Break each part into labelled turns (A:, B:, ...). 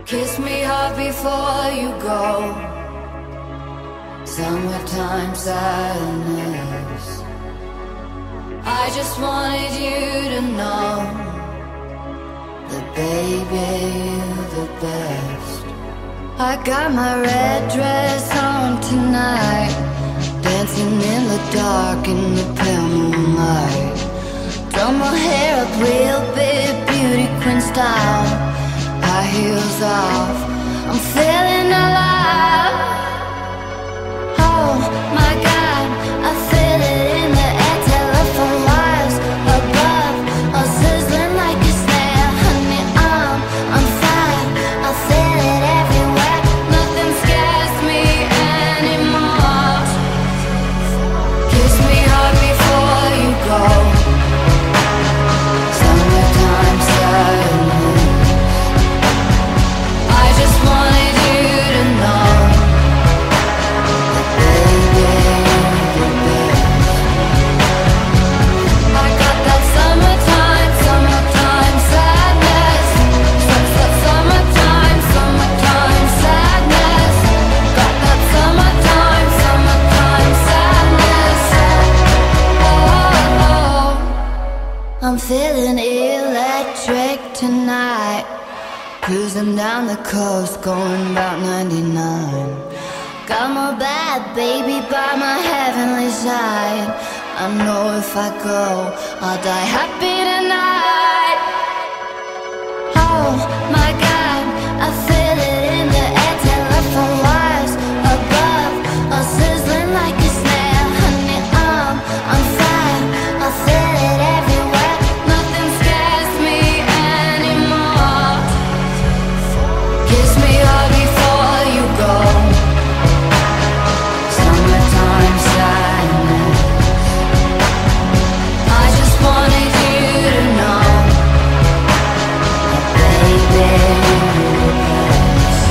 A: Kiss me hard before you go. Summertime sadness. I just wanted you to know that baby, you're the best. I got my red dress on tonight, dancing in the dark in the pale moonlight. Done my hair up real big, beauty queen style. High heels off, I'm feeling alive. Oh my God, I feel it in the air. Telephone wires above, all sizzling like a snare. Honey, I'm fire, I feel it everywhere. Nothing scares me anymore. Kiss me hard before you go. Summertime sadness. I just wanted you to know that baby, you're the best. I got that summertime, summertime sadness. Summertime, summertime sadness. Got that summertime, summertime sadness. Oh, I'm feeling electric tonight. Cruising down the coast, going about 99. Got my bad baby by my heavenly side. I know if I go, I'll die happy tonight. Oh my God, I feel it in the air. Telephone wires above, all sizzling like a snare. Honey, I'm fire, I feel it everywhere. Nothing scares me anymore. Kiss me hard before you go. Summertime sadness. I just wanted you to know that baby, you're the best.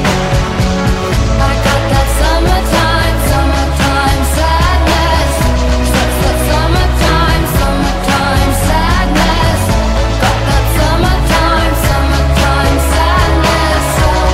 A: I got that summertime, summertime sadness. Summertime, summertime sadness. Got that summertime, summertime sadness.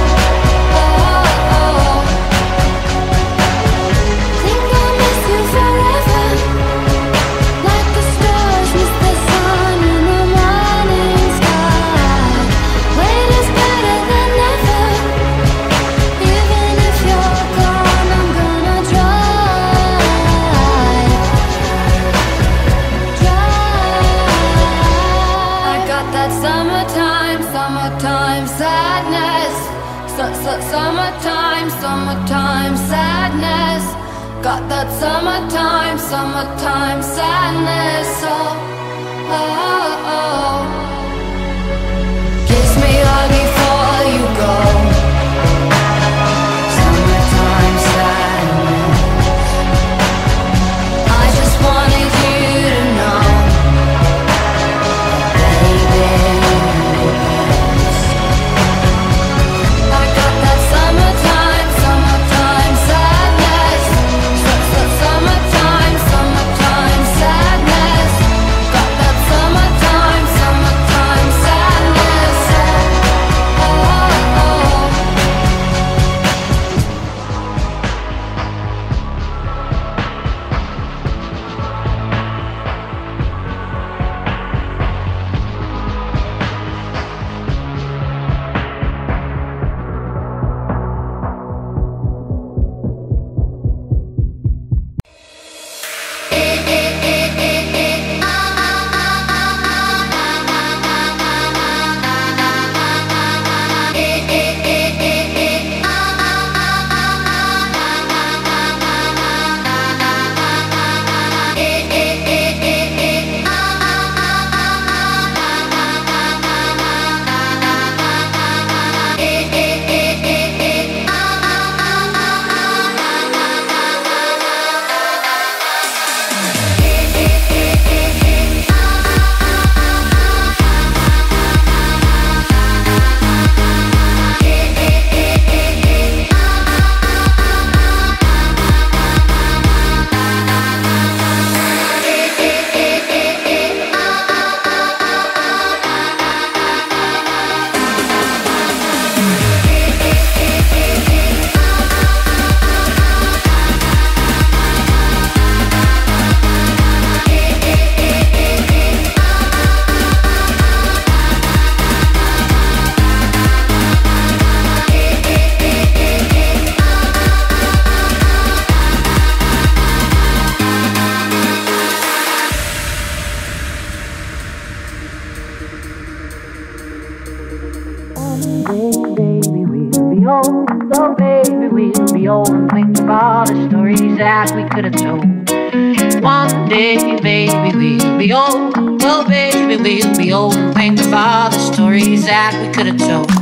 A: Think I'll miss you forever, like the stars miss the sun in the morning sky. Wait is better than never. Even if you're gone, I'm gonna try. I got that summertime, summertime sadness. Summertime, summertime sadness. Got that summertime, summertime sadness. Oh. Kiss me hard before you go. Summertime sadness. I just wanted you to know that baby, you're the best. I got that summertime, summertime sadness. Summertime, summertime sadness. Got that summertime, summertime Baby, we'll be old. Oh, baby, we'll be old and think of all the stories that we could have told. One day, baby, we'll be old. Oh, baby, we'll be old and think of all the stories that we could have told.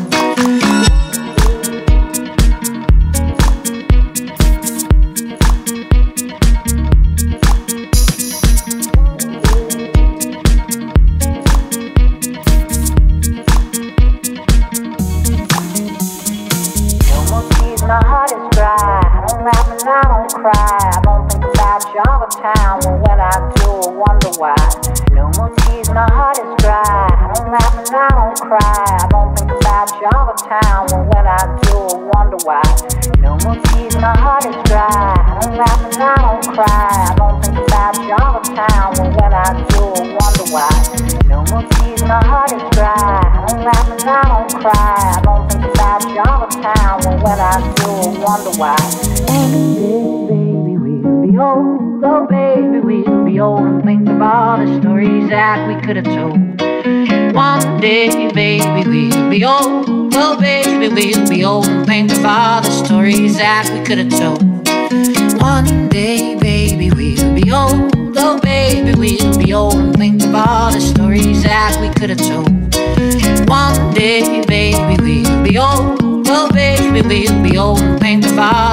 B: My heart is dry, I don't laugh and I don't cry. I don't think about you all the time, but when I do, I wonder why. No more tears, my heart is dry, I don't laugh and I don't cry. I don't think about you all the time, but when I do, I wonder why. No more tears, my heart is dry, I don't laugh and I don't cry. I don't think about you all the time, but when I do, I wonder why. No more tears, my heart is dry, I don't laugh and I don't cry. I don't think about you all the time, but when I do, I wonder why. Baby, we'll be old. Oh, baby, we'll be old and think of all the stories that we could have told. One day, baby, we'll be old. Oh, baby, we'll be old and think of all the stories that we could have told. One day, baby, we'll be old. Oh, baby, we'll be old and think of all the stories that we could have told. One day, baby, we'll be old. Oh, baby, we'll be old and think of all